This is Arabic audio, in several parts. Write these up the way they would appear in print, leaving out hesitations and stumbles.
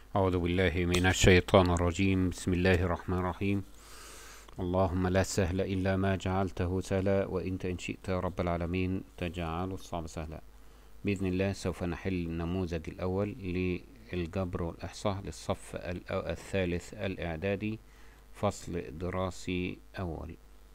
أعوذ بالله من الشيطان الرجيم. بسم الله الرحمن الرحيم. اللهم لا سهل إلا ما جعلته سهلا، وإنت إن شئت يا رب العالمين تجعل الصعب سهلا. بإذن الله سوف نحل النموذج الأول للجبر والإحصاء للصف الثالث الإعدادي، فصل دراسي أول.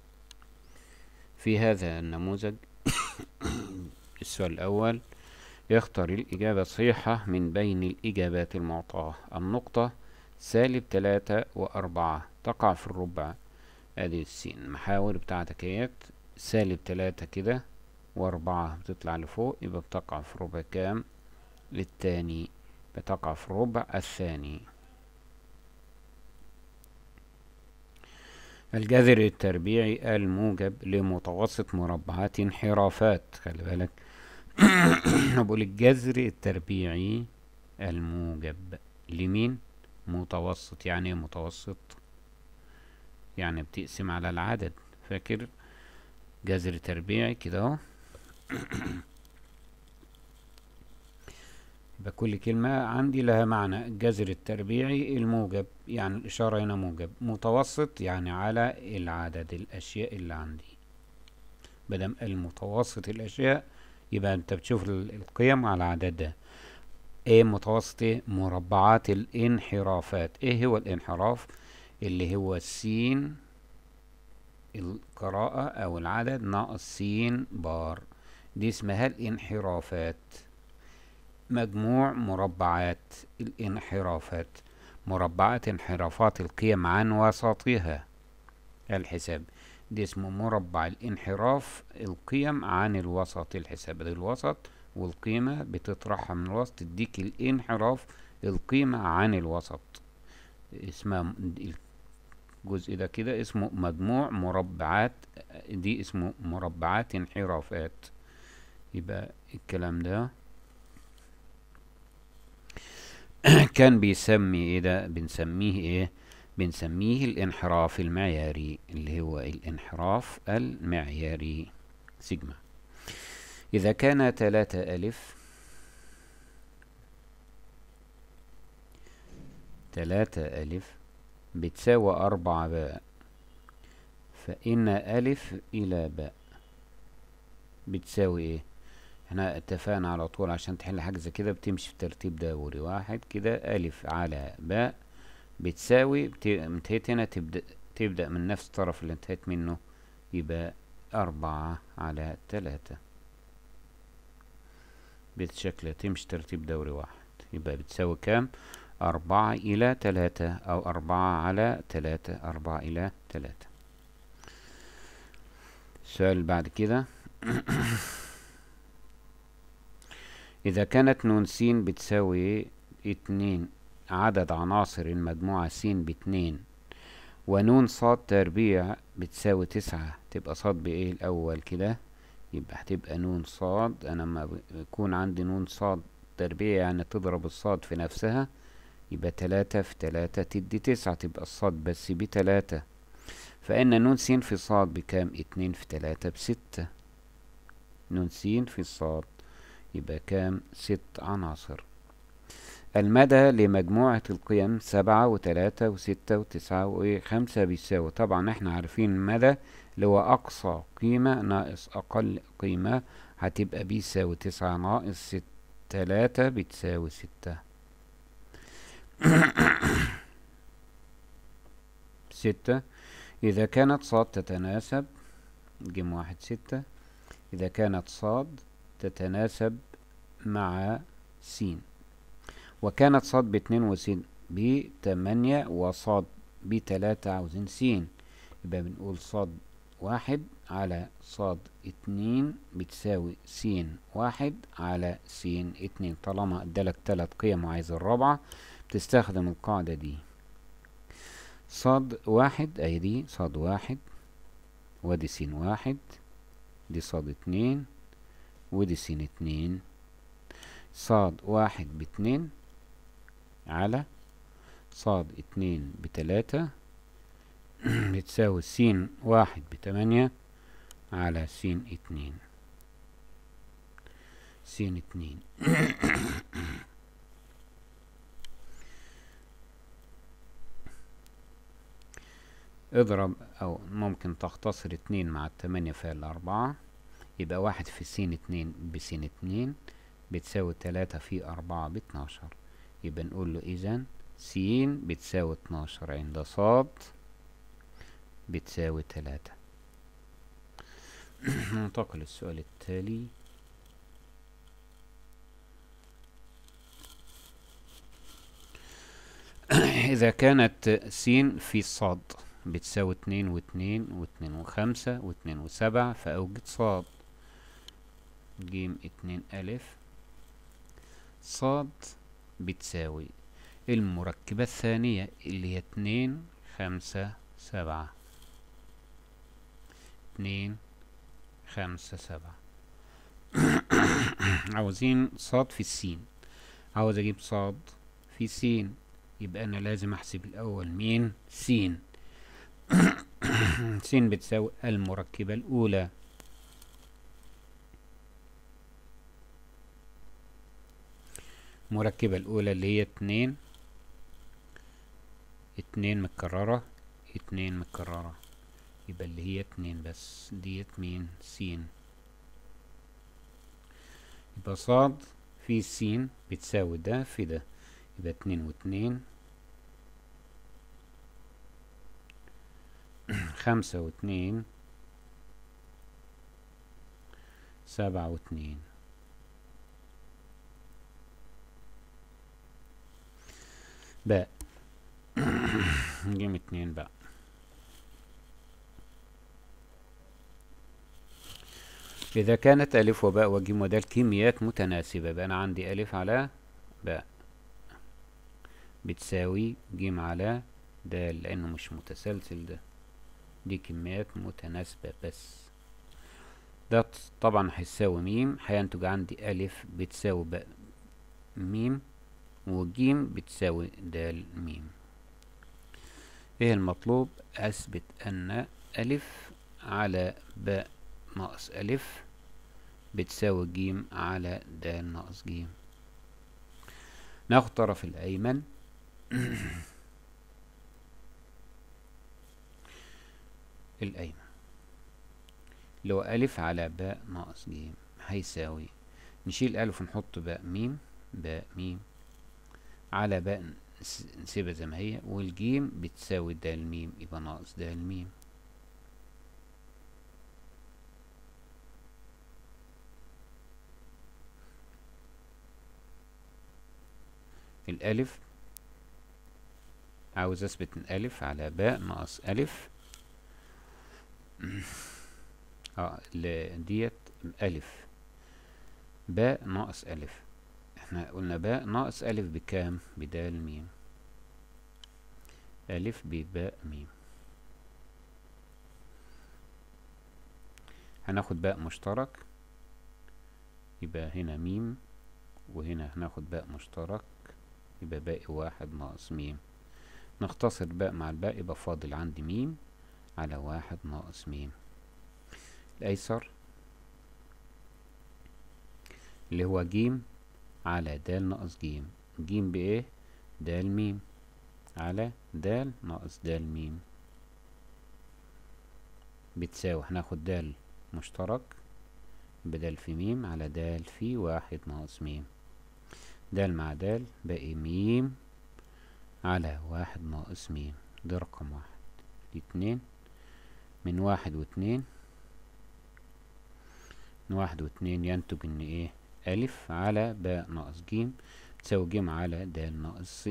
في هذا النموذج السؤال الأول: يختر الإجابة الصحيحة من بين الإجابات المعطاة. النقطة -3 و4 تقع في الربع. ادي السين محاور بتاعتك اهيت، -3 كده و4 بتطلع لفوق، يبقى بتقع في ربع كام؟ للتاني، بتقع في الربع الثاني. الجذر التربيعي الموجب لمتوسط مربعات انحرافات. خلي بالك بقول الجذر التربيعي الموجب لمين؟ متوسط. يعني ايه متوسط؟ يعني بتقسم على العدد. فاكر جذر تربيعي كده اهو. يبقى كل كلمة عندي لها معنى. الجذر التربيعي الموجب يعني الإشارة هنا موجب، متوسط يعني على العدد الأشياء اللي عندي. بدم المتوسط الأشياء يبقى أنت بتشوف القيم على عددها. ايه متوسط؟ ايه؟ مربعات الانحرافات. ايه هو الانحراف؟ اللي هو سين القراءة او العدد ناقص سين بار، دي اسمها الانحرافات. مجموع مربعات الانحرافات، مربعات انحرافات القيم عن وسطها. الحساب دي اسمه مربع الانحراف، القيم عن الوسط. الحساب ده الوسط والقيمة بتطرحها من الوسط تديك الانحراف، القيمة عن الوسط. اسمها الجزء ده كده اسمه مجموع مربعات، دي اسمه مربعات انحرافات. يبقى الكلام ده كان بيسمي ايه؟ ده بنسميه ايه؟ بنسميه الانحراف المعياري، اللي هو الانحراف المعياري سيجما. إذا كان 3 ألف بتساوي 4 باء، فإن ألف إلى باء بتساوي إيه؟ احنا اتفقنا على طول عشان تحل حاجة زي كده بتمشي في ترتيب دوري واحد كده. ألف على باء بتساوي انتهيت هنا، تبدأ من نفس الطرف اللي انتهيت منه، يبقى 4/3 بالشكل تمشي ترتيب دوري واحد. يبقى بتساوي كام؟ 4/3 أو 4/3، 4/3. السؤال اللي بعد كده إذا كانت نون س بتساوي 2، عدد عناصر المجموعة س ب2، ونون ص تربيع بتساوي 9، تبقى ص بإيه الأول كده؟ يبقى هتبقى نون صاد. أنا لما يكون عندي نون صاد تربيع يعني تضرب الصاد في نفسها، يبقى 3 في 3 تدي 9، تبقى الصاد بس ب3. فإن نون س في صاد بكام؟ 2 في 3 ب6. نون س في صاد يبقى كام؟ 6 عناصر. المدى لمجموعة القيم 7 و3 و6 و9 و5 بيساوي، طبعا احنا عارفين المدى اللي هو أقصى قيمة ناقص أقل قيمة، هتبقى بيساوي 9 ناقص 3 بتساوي 6. 6 إذا كانت صاد تتناسب جيم 1 6، إذا كانت صاد تتناسب مع س، وكانت صاد ب2 وس ب8 وصاد ب3 عاوزين س، يبقى بنقول صاد 1 على صاد 2 بتساوي س 1 على س 2. طالما ادالك 3 قيم وعايز الرابعة بتستخدم القاعدة دي. صاد 1 اهي، دي صاد 1 وادي س 1، دي صاد 2 ودي س 2. صاد 1 ب2 على صاد 2 ب3 بتساوي س 1 ب8 على س 2. س 2 اضرب، او ممكن تختصر 2 مع 8 في 4، يبقى 1 في س 2 بس 2 بتساوي 3 في 4 ب12. يبقى نقول له إذا س بتساوي 12 عند ص بتساوي 3. ننتقل للسؤال التالي. إذا كانت س في صاد بتساوي 2 و2 و2 و5 و2 و7، فأوجد صاد. ج 2 ألف صاد بتساوي المركبة الثانية اللي هي 2 5 7. 2 5 7. عاوزين صاد في السين. عاوز اجيب صاد في سين، يبقى انا لازم احسب الاول مين؟ سين. سين بتساوي المركبة الاولى. المركبة الاولى اللي هي 2 2 متكررة 2 متكررة، يبقى اللي هي 2 بس ديت مين؟ سين. يبقى صاد في سين بتساوي ده في ده، يبقى 2 و2 5 و2 7 و2. باء. نجيب 2 بقى. إذا كانت ألف وباء وجيم ودال كميات متناسبة، يبقى أنا عندي ألف على باء بتساوي جيم على دال، لأنه مش متسلسل ده، دي كميات متناسبة بس. ده طبعا هيساوي ميم، هينتج عندي ألف بتساوي باء ميم، وجيم بتساوي دال ميم. إيه المطلوب؟ أثبت أن ألف على باء ناقص ألف بتساوي جيم على د ناقص جيم. ناخد الطرف الأيمن. الأيمن اللي هو ألف على باء ناقص جيم هيساوي، نشيل ألف ونحط باء ميم، باء ميم على باء نسيبها زي ما هي، والجيم بتساوي د ميم، يبقى ناقص د ميم. الألف عاوز أثبت إن ألف على باء ناقص ألف ديت ألف باء ناقص ألف. احنا قلنا باء ناقص ألف بكام؟ بدال ميم. ألف بباء ميم. هناخد باء مشترك، يبقى هنا ميم، وهنا هناخد باء مشترك، يبقى باقي 1 ناقص ميم. نختصر باء مع الباء، يبقى فاضل عندي ميم على 1 ناقص ميم. الأيسر اللي هو جيم على د ناقص جيم. جيم بإيه؟ د ميم على د ناقص د ميم بتساوي، هناخد د مشترك يبقى د في ميم على د في 1 ناقص ميم. د مع د باقي ميم على 1 ناقص ميم. ده رقم 1. 2 من 1 و2، من 1 و2 ينتج ان ايه؟ ألف على باء ناقص جيم بتساوي جيم على د ناقص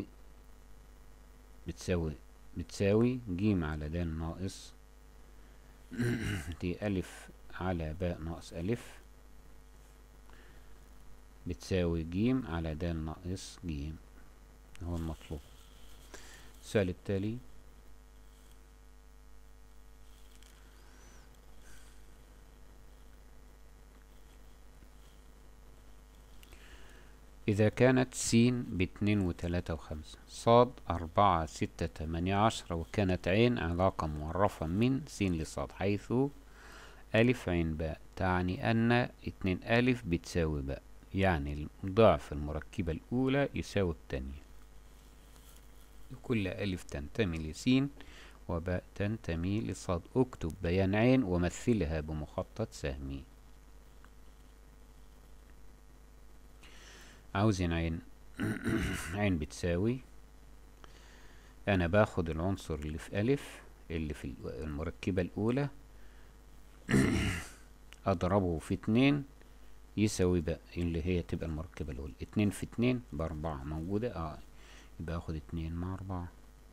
بتساوي جيم على د ناقص دي ألف على باء ناقص ألف بتساوي جيم على د ناقص جيم. هو المطلوب. السؤال التالي. إذا كانت س ب2 و3 و5، صاد 4 6 8 10، وكانت عين علاقة معرفة من س لصاد، حيث ألف عين باء تعني أن 2 ألف بتساوي باء، يعني ضعف المركبة الأولى يساوي الثانية. كل ألف تنتمي لس وباء تنتمي لصاد. اكتب بيان عين ومثلها بمخطط سهمي. عاوزين عين. عين بتساوي، انا باخد العنصر اللي في الف اللي في المركبة الاولى اضربه في 2 يساوي باء اللي هي تبقى المركبة الاولى. 2 في 2 ب4 موجودة، يبقى اخد 2 مع 4.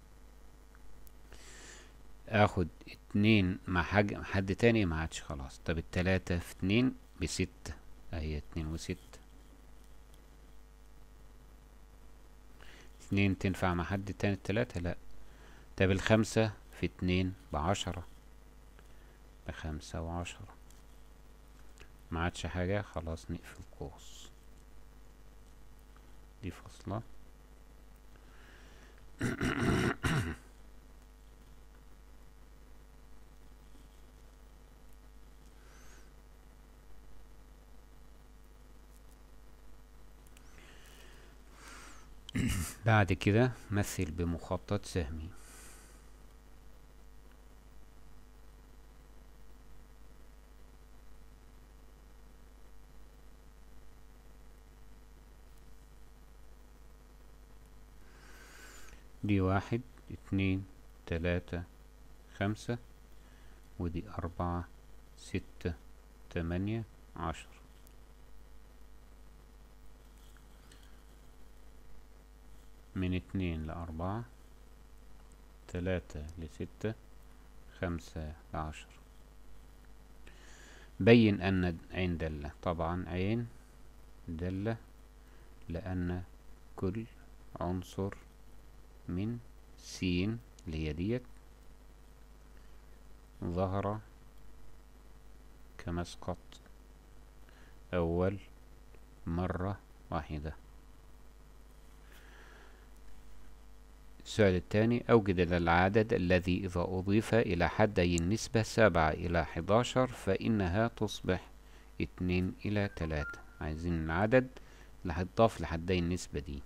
اخد 2 مع حد تاني ما عادش خلاص. طب 3 في 2 ب6 اهي 2 و6. 2 تنفع مع حد تاني 3 لا. طب 5 في 2 ب10 ب5 و10 ما عادش حاجة خلاص نقفل قوس. دي فاصلة. بعد كده مثل بمخطط سهمي. دي 1 2 3 5 ودي 4 6 8 10. من 2 ل4 3 ل6 5 ل10. بين أن عين دالة. طبعا عين دالة لأن كل عنصر من س اللي هي ديت ظهر كمسقط أول مرة واحدة. السؤال الثاني: أوجد العدد الذي إذا أضيف إلى حدي النسبة 7 إلى 11 فإنها تصبح 2 إلى 3. عايزين العدد اللي هيتضاف لحدي النسبة دي.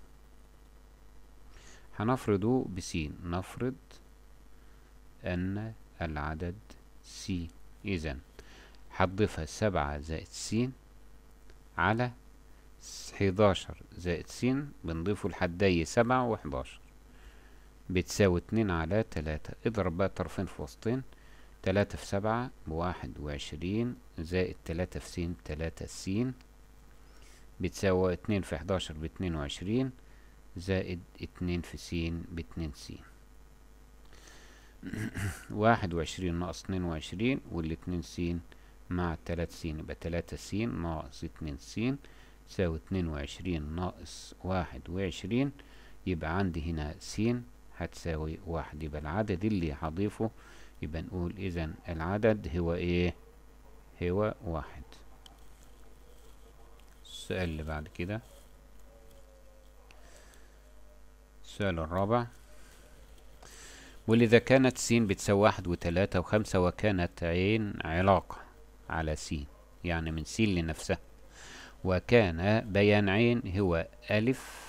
هنفرضه بس. نفرض أن العدد س. إذن هتضيفها 7 زائد س على 11 زائد س بنضيفه لحدي 7 و11 بتساوي 2 على 3. اضرب بقى طرفين في وسطين. 3 في 7 ب21 زائد 3 في س 3 س بتساوي 2 في 11 ب22 زائد 2 في س ب2 س. 21 ناقص 22 والاتنين س مع 3 س يبقى 3 س ناقص 2 س تساوي 22 ناقص 21 يبقى عندي هنا س هتساوي 1. يبقى العدد اللي هضيفه يبقى نقول إذن العدد هو إيه؟ هو 1. السؤال اللي بعد كده السؤال الرابع: ولذا كانت س بتساوي 1 و3 و5 وكانت عين علاقة على س يعني من س لنفسها، وكان بيان عين هو ألف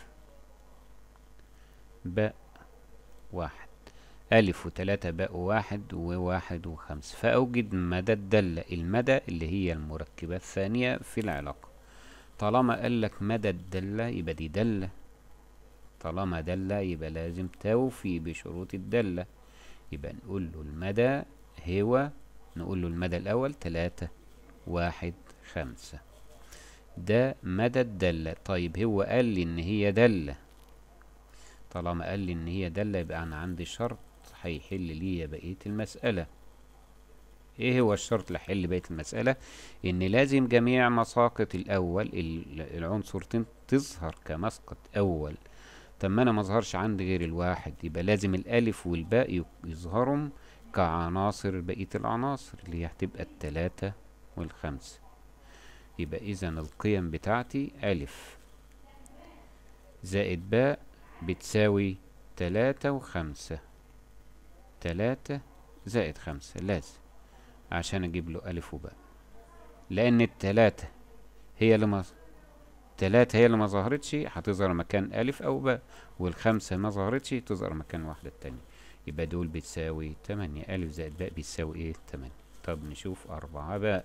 باء 1 ألف و3 باء 1 و1 و5. فأوجد مدى الدالة. المدى اللي هي المركبة الثانية في العلاقة. طالما قالك مدى الدالة يبقى دي دالة. طالما دالة يبقى لازم توفي بشروط الدالة. يبقى نقول له المدى هو نقول له المدى الأول 3 1 5 ده مدى الدالة. طيب هو قال لي إن هي دالة. طالما قال لي إن هي دالة يبقى أنا عندي شرط هيحل لي بقية المسألة. إيه هو الشرط اللي هيحل بقية المسألة؟ إن لازم جميع مساقط الأول العنصر تظهر كمسقط أول. طب ما أنا مظهرش عندي غير الواحد يبقى لازم الألف والباء يظهرهم كعناصر بقية العناصر اللي هي هتبقى 3 و5. يبقى إذن القيم بتاعتي ألف زائد باء بتساوي 3 و5. 3 زائد 5 لازم عشان أجيب له ألف وباء، لأن التلاتة هي اللي ما ظهرتش هتظهر مكان ألف أو باء، والخمسة ما ظهرتش تظهر مكان واحدة التانية. يبقى دول بتساوي 8. ألف زائد باء بتساوي ايه؟ 8. طب نشوف 4 باء.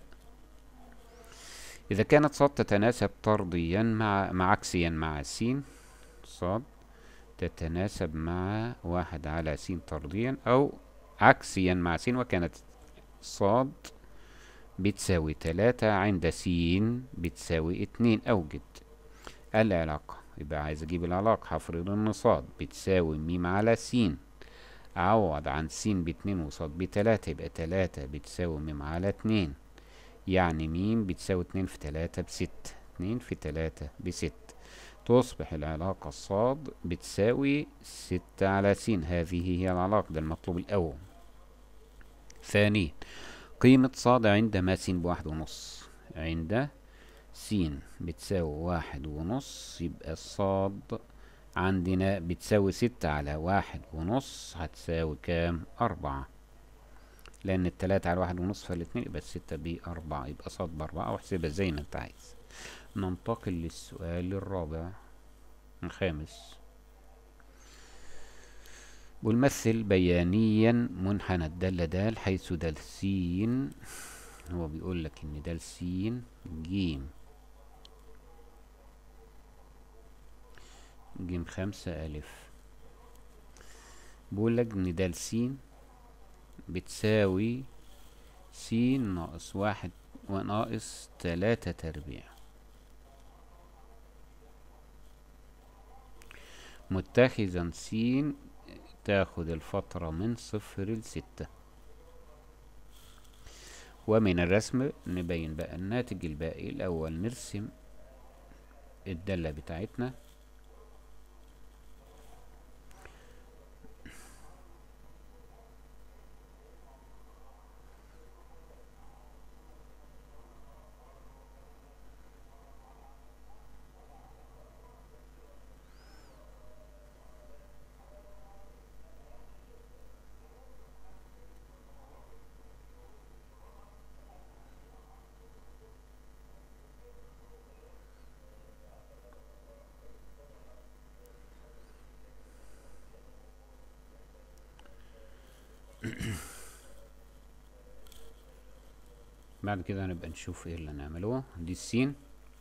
إذا كانت صاد تتناسب طرديا مع عكسيا مع س، صاد تتناسب مع 1/س طرديا أو عكسيا مع س، وكانت صاد بتساوي 3 عند س بتساوي 2، أوجد العلاقة. يبقى عايز أجيب العلاقة، هفرض إن صاد بتساوي م على س، أعوض عن س ب2 وصاد ب3، يبقى 3 بتساوي م على 2، يعني م بتساوي 2 في 3 ب6، 2 في 3 ب6. تصبح العلاقة صاد بتساوي 6 على س. هذه هي العلاقة، ده المطلوب الأول. ثانيا، قيمة صاد عندما س ب1.5. عند س بتساوي 1.5، يبقى الصاد عندنا بتساوي 6 على 1.5، هتساوي كام؟ 4، لأن 3 على 1.5 فالاتنين، يبقى 6 ب4، يبقى صاد ب4، أو احسبها زي ما أنت عايز. ننتقل للسؤال الرابع الخامس. والمثل بيانيا منحنى الدالة د، حيث د س، هو بيقول لك ان د س ج 5 أ، بيقول لك ان د س بتساوي س ناقص 1 وناقص 3/4. متخذا س تاخد الفترة من 0 ل6. ومن الرسم نبين بقى الناتج الباقي. الأول نرسم الدالة بتاعتنا. بعد كده هنبقى نشوف ايه اللي هنعمله. دي السين،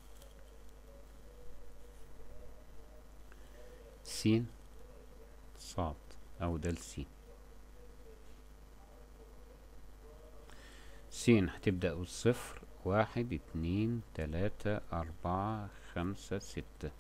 سين صاد او د س. سين هتبدأ بالصفر، 1 2 3 4 5 6.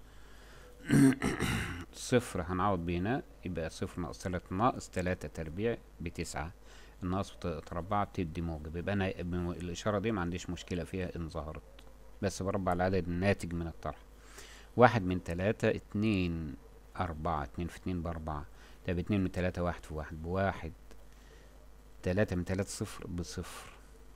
صفر هنعوض بينا، يبقى 0 ناقص 3 ناقص 3/4 ب9. الناقص بتتربع بتدي موجب، يبقى انا الاشارة دي ما عنديش مشكلة فيها ان ظهرت، بس بربع العدد الناتج من الطرح. 1 من 3 2 4، 2 في 2 ب4. طب 2 من 3 1 في 1 ب1. 3 من 3 0 ب0.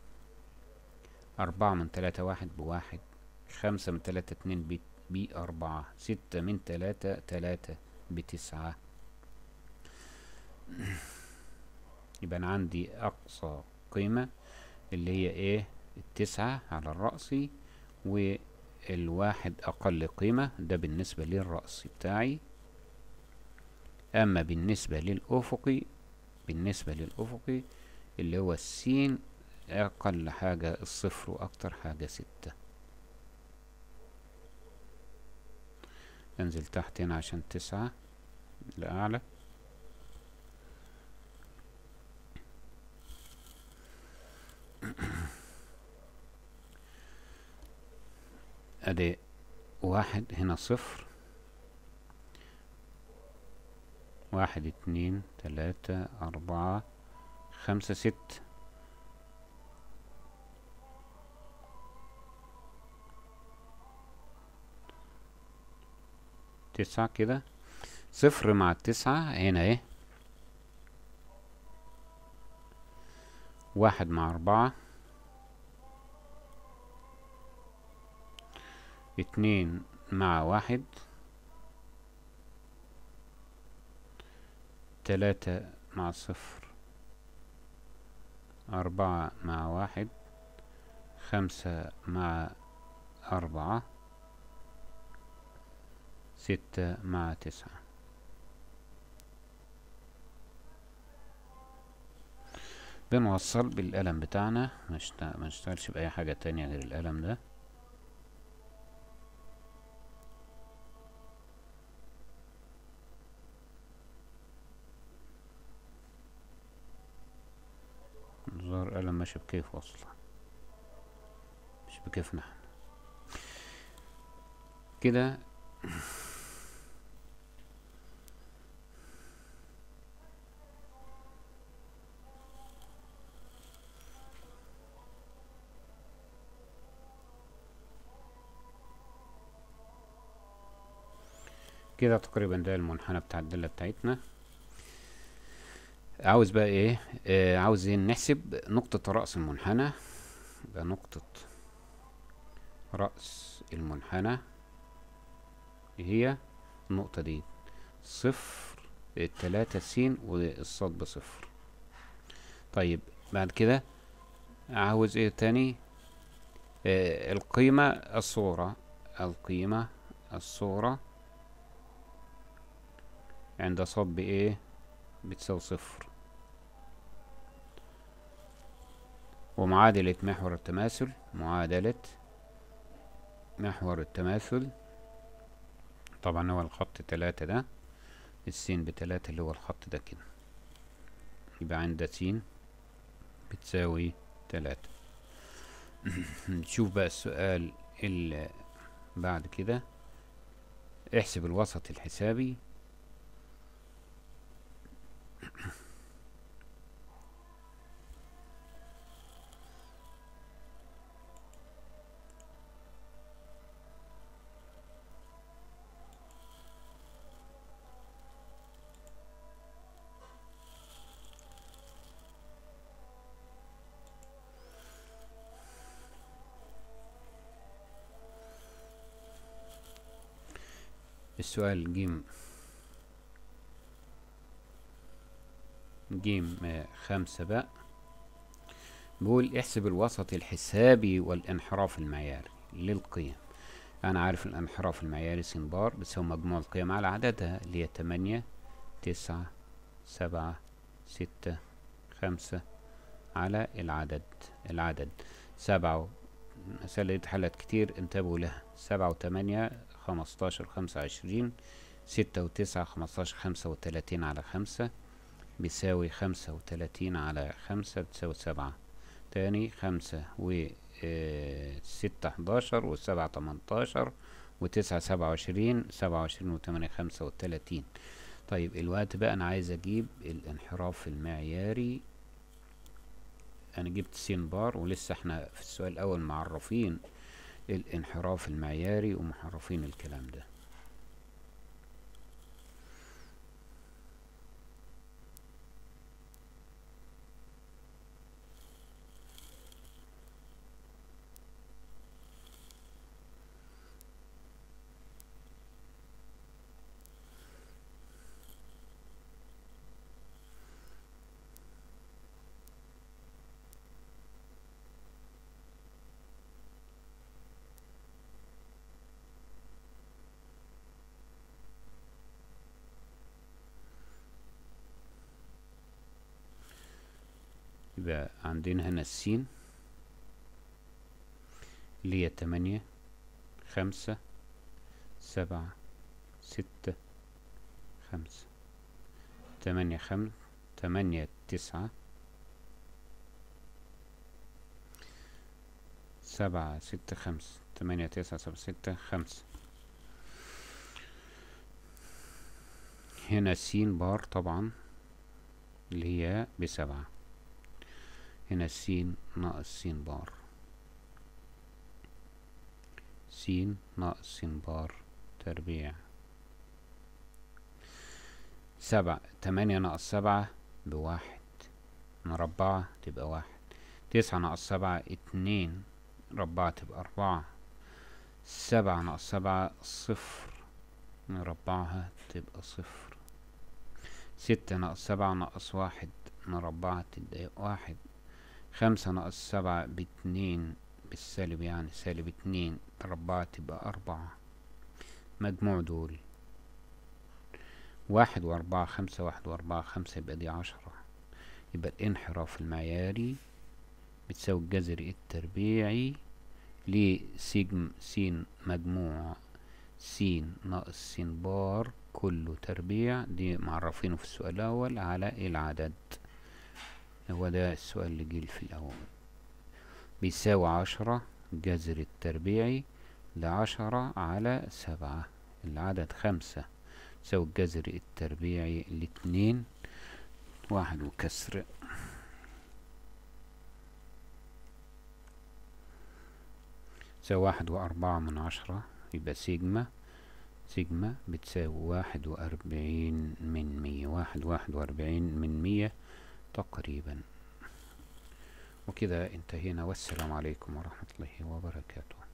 4 من 3 1 ب1. 5 من 3 2 ب4. 6 من 3 3 ب9. يبقى أنا عندي أقصى قيمة اللي هي إيه؟ 9 على الرأسي، والواحد أقل قيمة، ده بالنسبة للرأسي بتاعي. أما بالنسبة للأفقي، اللي هو السين، أقل حاجة 0 وأكتر حاجة 6. انزل تحت هنا عشان 9 لأعلى. ادي 1 هنا 0. 1 2 3 4 5 6. 9 كده. 0 مع 9 هنا ايه؟ 1 مع 4. 2 مع 1. 3 مع 0. 4 مع 1. 5 مع 4. 6 مع 9. بنوصل بالقلم بتاعنا، ما نشتغلش بأي حاجة تانية غير القلم ده. زر قلم ماشي بكيف اصلا، مش بكيفنا احنا كده. كده تقريبا ده المنحنى بتاع الدالة بتاعتنا. عاوز بقى ايه؟ عاوزين نحسب نقطة رأس المنحنى. يبقى نقطة رأس المنحنى هي النقطة دي، صفر 3 س والصاد بصفر. طيب بعد كده عاوز ايه تاني؟ القيمة الصغرى، القيمة الصغرى عند صاد بايه؟ بتساوي صفر. ومعادلة محور التماثل، معادلة محور التماثل طبعا هو الخط 3 ده، السين ب3 اللي هو الخط ده كده، يبقى عند س بتساوي 3. نشوف بقى السؤال اللي بعد كده. احسب الوسط الحسابي السؤال جيم 5 بقى، بيقول احسب الوسط الحسابي والانحراف المعياري للقيم. انا عارف الانحراف المعياري س بار بتساوي مجموع القيم على عددها اللي هي 8 9 7 6 5 على العدد 7. المسألة دي حلت كتير، انتبهوا لها. 7 و8 15 25، 6 و9 15 35 على 5 بيساوي 35 على 5 بتساوي 7. تاني 5 و 6 11 و7 18 و9 27، 27 و8 35. طيب الوقت بقى انا عايز اجيب الانحراف المعياري. انا جبت س بار، ولسه احنا في السؤال الاول معرفين الانحراف المعياري ومعرفين الكلام ده. يبقى عندنا هنا السين اللي هي 8 5 7 6 5 8 5 8 9 7 6 5 8 9 7 6 5. هنا س بار طبعا اللي هي ب7. هنا س ناقص س بار، س ناقص س بار تربيع. 7 8 ناقص 7 ب1 نربعها تبقى 1. 9 ناقص 7 2 نربعها تبقى 4. 7 ناقص 7 0 نربعها تبقى 0. 6 ناقص 7 ناقص 1 نربعها تبقى 1. 5 ناقص 7 ب2 بالسالب، يعني سالب 2 نربعها تبقى 4. مجموع دول 1 و4 5، 1 و4 5 يبقى دي 10. يبقى الانحراف المعياري بتساوي الجذر التربيعي لسيجما س مجموع س ناقص س بار كله تربيع، دي معرفينه في السؤال الأول، على العدد. هو ده السؤال اللي جه في الأول. بيساوي 10 الجذر التربيعي ل10 على 7. العدد 5 تساوي الجذر التربيعي ل2، 1 وكسر. تساوي 1.4، يبقى سيجما بتساوي 41/100، 41/100 تقريبا. وكده انتهينا، والسلام عليكم ورحمة الله وبركاته.